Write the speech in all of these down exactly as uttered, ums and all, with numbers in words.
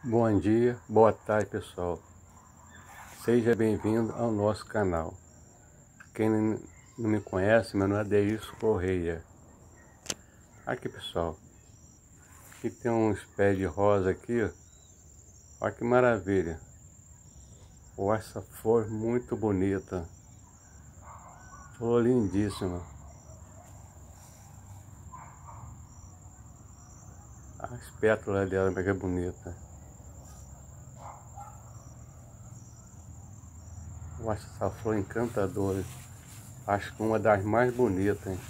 Bom dia, boa tarde pessoal, seja bem-vindo ao nosso canal. Quem não me conhece, meu nome é Deilson Correia. Aqui pessoal, aqui tem uns pés de rosa aqui, ó. Olha que maravilha. Olha essa flor muito bonita, flor lindíssima. As pétalas dela, que é bonita. Eu acho essa flor encantadora. Acho que uma das mais bonitas, hein?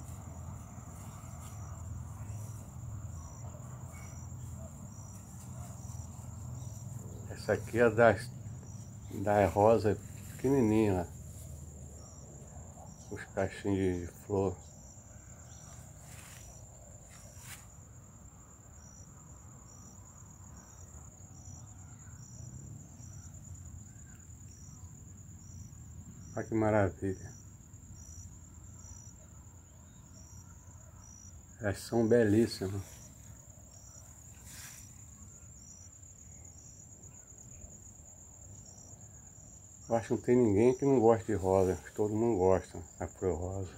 Essa aqui é das, das rosas pequenininhas. Os cachinhos de flor. Olha que maravilha. Elas são belíssimas. Eu acho que não tem ninguém que não gosta de rosa. Todo mundo gosta da flor rosa.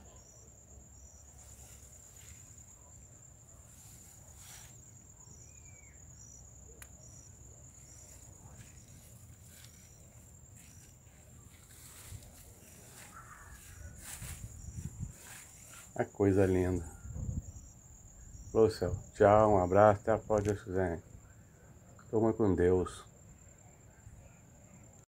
A coisa linda. Ô céu, tchau, um abraço, até a próxima, Deus quiser. Toma com Deus.